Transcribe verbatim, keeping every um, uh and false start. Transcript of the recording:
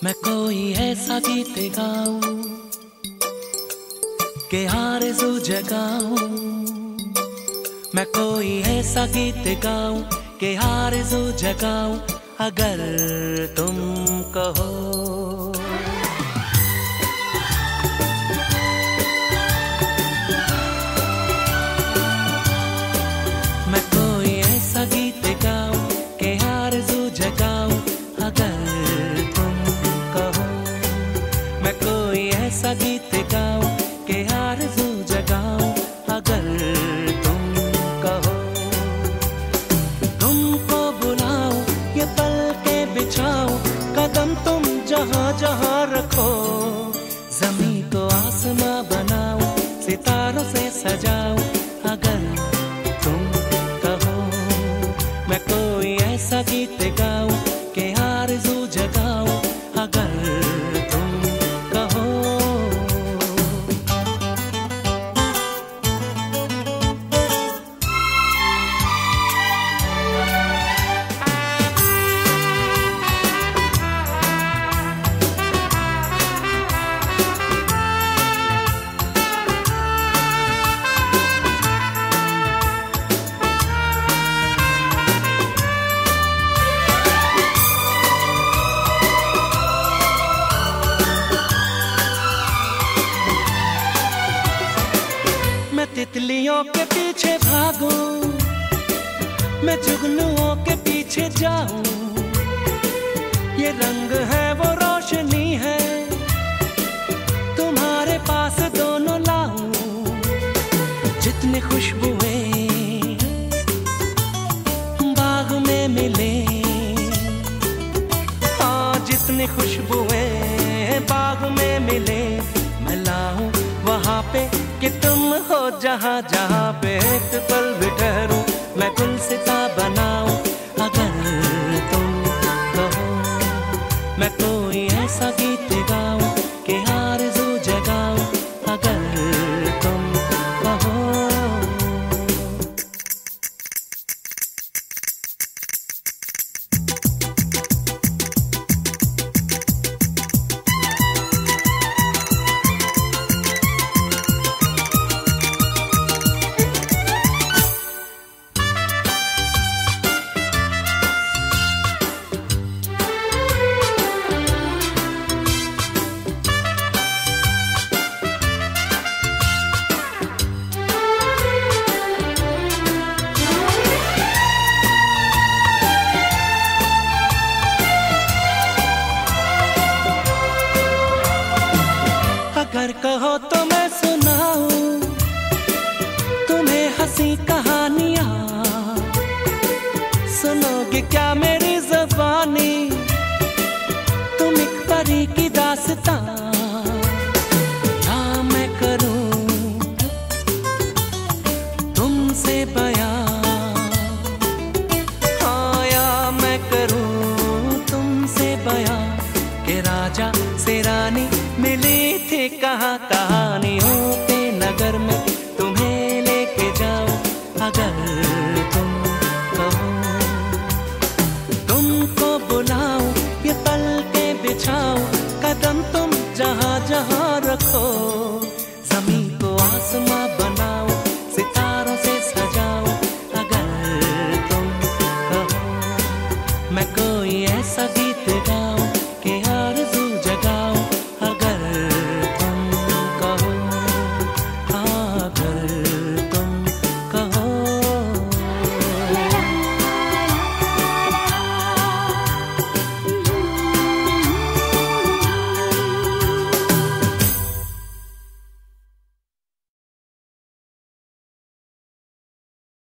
मैं कोई ऐसा गीत गाऊं के आरज़ू जगाऊं। मैं कोई ऐसा गीत गाऊं के आरज़ू जगाऊं अगर तुम कहो। मैं कोई ऐसा गीत गाऊं के आरज़ू जगाऊं अगर तुम कहो। मैं कोई ऐसा गीत गाऊं के आरज़ू जगाऊं अगर तुम कहो। तुमको बुलाऊं ये पल के बिछाऊं कदम तुम जहां जहां रखो। ज़मीं को आसमां बनाऊं सितारों से सजाऊं अगर तुम कहो। मैं कोई ऐसा गीत गाऊं के आरज़ू जगाऊं अगर तुम कहो। मैं तितलियों के पीछे भागूं, मैं जुगनुओं के पीछे जाऊं। ये रंग है वो रोशनी है तुम्हारे पास दोनों लाऊं। जितनी खुशबुएं बाग में मिले, हाँ जितनी खुशबुएं बाग में मिले मैं लाऊं वहाँ पे कि तुम हो जहाँ जहाँ पे एक पल भी ठहरूं मैं गुलसिता बनाऊं अगर तुम कहो। मैं कोई ऐसा गीत गाऊं कि आरज़ू जगाऊं अगर तुम कहो। अगर कहो तो मैं सुनाऊं तुम्हें हंसी कहानियां। सुनोगे क्या मेरी ज़बानी तुम एक परी की दास्तां। हाँ मैं करूं तुमसे बयां, हाँ या मैं करूं तुमसे बयां के राजा से रानी मिली थी कहाँ कहानी।